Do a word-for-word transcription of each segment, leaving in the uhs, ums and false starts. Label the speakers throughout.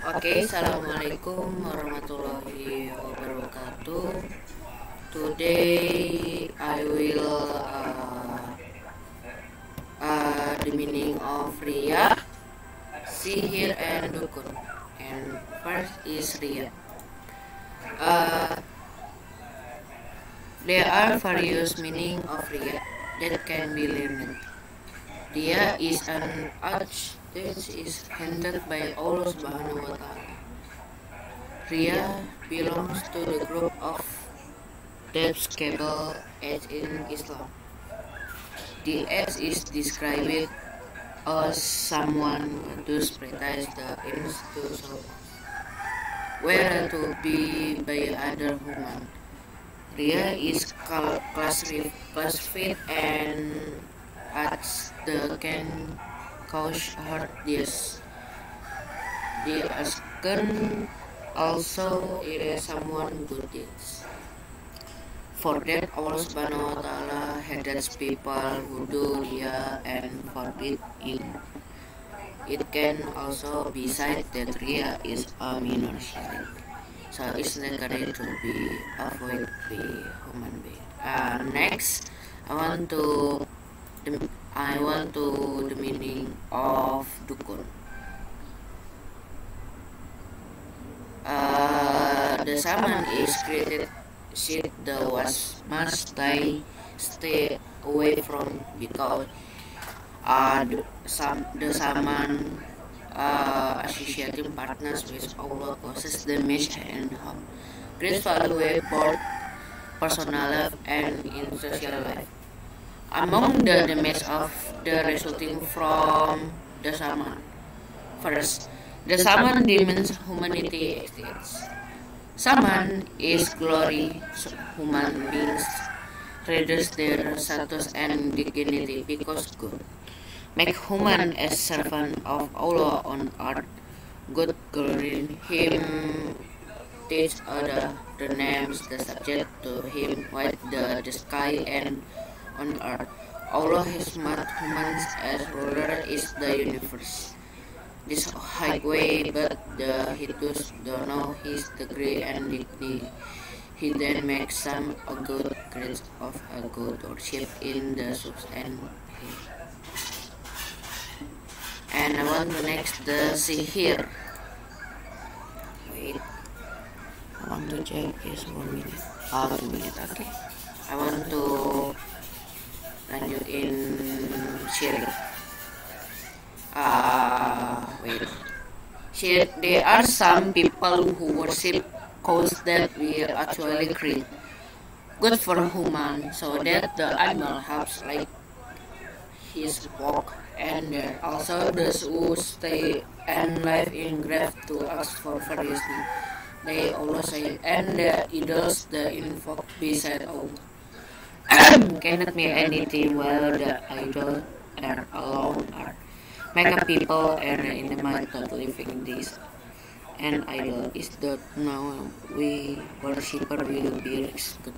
Speaker 1: Oke, assalamualaikum warahmatullahi wabarakatuh. Today I will uh, uh, the meaning of Ria, Sihir, and Dukun. And first is Ria. Uh, there are various meaning of Ria that can be learned. Ria is an act that is handled by Allah Subhanahu wa Ta'ala. Ria belongs to the group of despicable acts in Islam. The act is described as someone who disrespects the institution, whether to be by other human. Ria is classified and acts that can cause hurt. This the can also erase someone good deeds. For that, Allah Subhanahu wa Ta'ala hates people who do Ria and forbid it. It can also be said that Ria is a minor shirk, so it's necessary to be avoided by human being. Uh, next, I want to the, I want to the meaning of Dukun. Uh, the shaman is created shit the was must stay stay away from because uh, the, some, the shaman uh, associating partners with Allah causes damage and harm. Great value both personal life and in social life. Among the damage of the resulting from the shaman, first, the shaman demands humanity exists. Shaman is glory human beings reduce their status and dignity because good. Make human as servant of Allah on earth. God glory him, teach other the names, the subject to him with the, the sky and on earth. Allah has made humans as ruler is the universe. This highway, but the Hindus don't know his degree and dignity. He then makes some a good grades of a good worship in the subs and and I want to next the sihir. Wait, I want to check is one minute. Oh, two minute. Okay. I want to lanjut in sihir. Uh, wait. See, there are some people who worship cows that we actually create. Good for human, so that the animal helps like his walk, and there are also those who stay and live in grave to ask for forgiveness. They always say, and the idols the invoke beside Allah cannot mean anything while the idol are alone are. Make a people err in the mind that living this and idol is that now we worshipper will be rescued.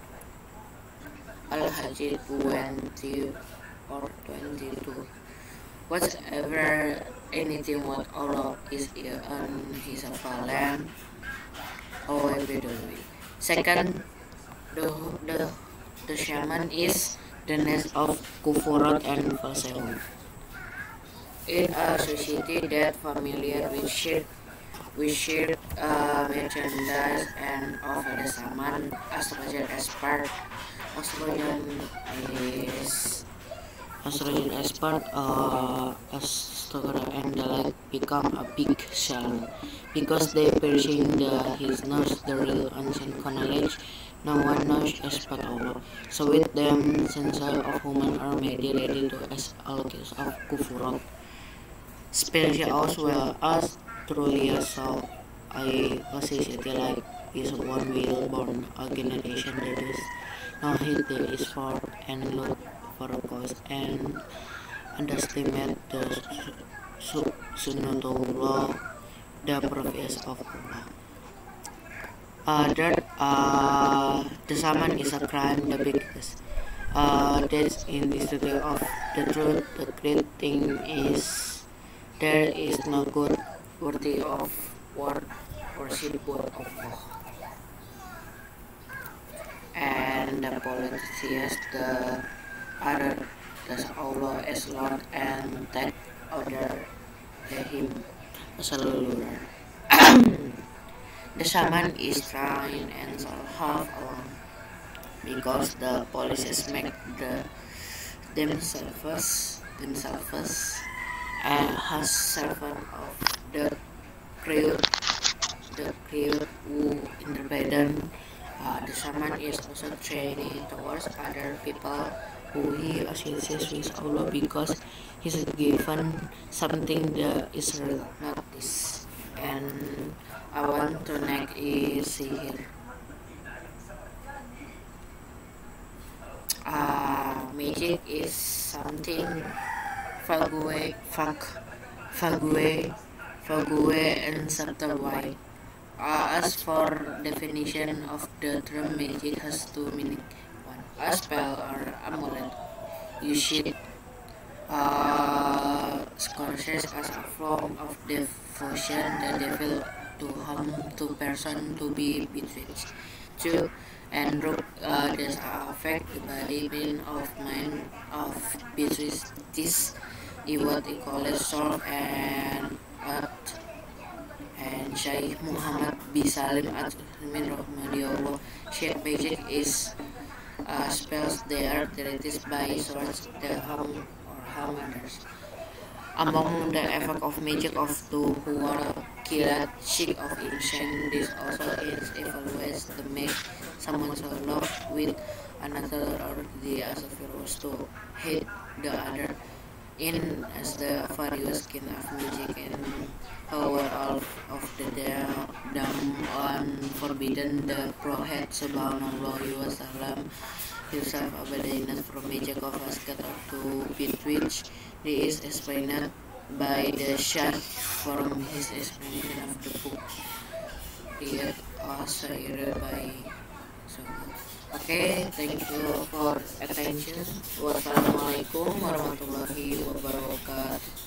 Speaker 1: Al-Hajj twenty or twenty-two. Whatever anything what Allah is on his land or every day. Second, the the the shaman is the nest of kufurat and falsehood. In a society that familiar with shirk, we share uh, merchandise and offer the shaman astrologer as part. Astrologer is astrologer as part uh, astrologer and the like become a big shell because they perishing the his knows the real ancient knowledge. No one knows as but Allah. So with them, senses of human are made ready to as alkis of kufurat. Spiritual as well as truly so I society like is one will born a generation that is now hit there is for and look for a cause and underestimate the sunnatullah, the prophets of Allah. Uh, that uh, the shaman is a crime the biggest. Uh, that's in the study of the truth. The great thing is there is no good worthy of word worship buat Allah. And the polytheist, the other does Allah as Lord and that other the him as a ruler. The shaman is trying and so half alone because the polytheists make the themselves themselves as servant of the creator the creator who independent. Uh, the shaman is also training towards other people who he associates with Allah because he's given something that is not this. And I want to next is here. Uh, magic is something vague, vague, vague, vague, and subtle way. Uh, as for definition of the term magic has two meaning. One, a spell or amulet used uh, scourges as a form of devotion the devil to harm to person to be betrayed. Two, and rope uh, that affect the body, brain of mind of betrayed. This is what they call it soul and earth. And Syekh Muhammad bin Salim Al-Utsaimin rahimahullah said magic is uh, spells that are directed by swords that harm or harm others. Among the effect of magic of two who are killed sick of ancient, this also is evaluates to make someone so love with another or the as a virus to hate the other. In as the various kind of magic and power of, of the damn unforbidden, the Prophet sallallahu alaihi wasallam himself abandoned from magic of basket to bit which he is explained by the Shaykh from his explanation of the book. He also read by so. Okay, thank you for attention. Wassalamualaikum warahmatullahi wabarakatuh.